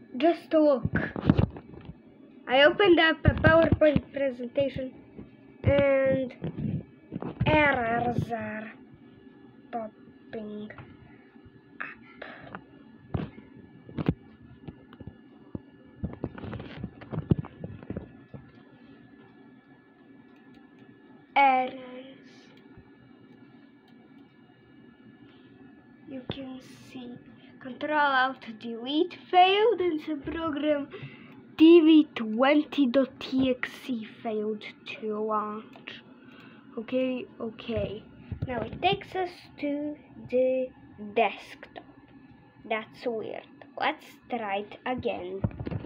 Just look. I opened up a PowerPoint presentation and errors are popping up. Errors. You can see Control-Alt-Delete failed and the program dv20.exe failed to launch. Okay. Now it takes us to the desktop. That's weird. Let's try it again.